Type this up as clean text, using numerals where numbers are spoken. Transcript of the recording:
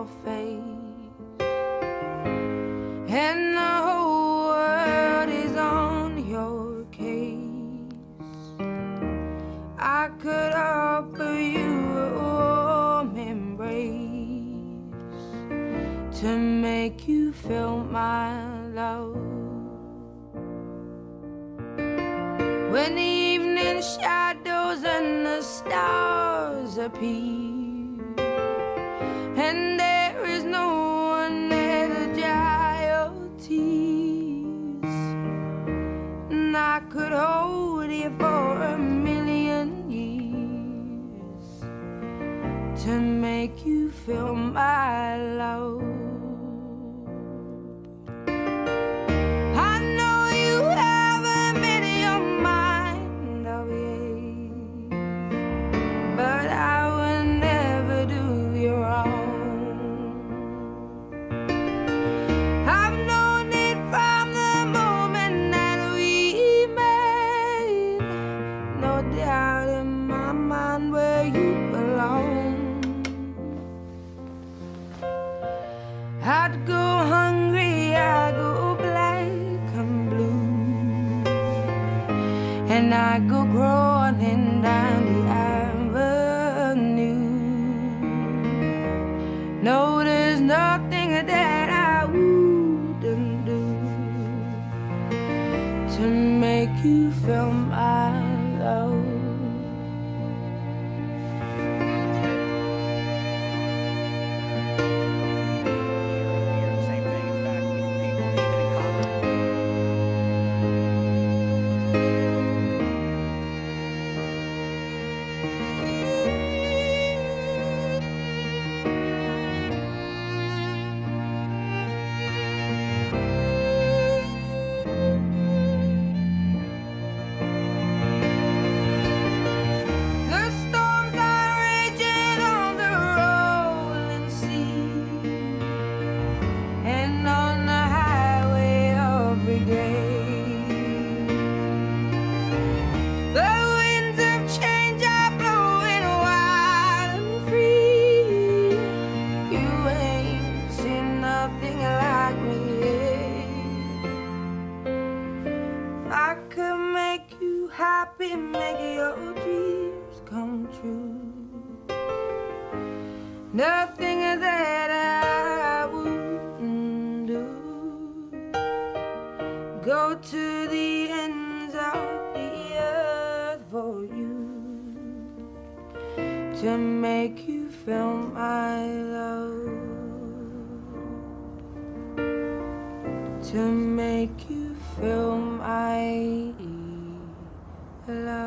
your face, and the whole world is on your case. I could offer you a warm embrace to make you feel my love. When the evening shadows and the stars appear, and there is no one there to dry your tears, and I could hold you for a million years to make you feel my love. I'd go hungry, I'd go black and blue, and I'd go crawling down the avenue. No, there's nothing that I wouldn't do to make you feel my love. I could make you happy, make your dreams come true. Nothing that I wouldn't do. Go to the ends of the earth for you to make you feel my love, to make you feel my love.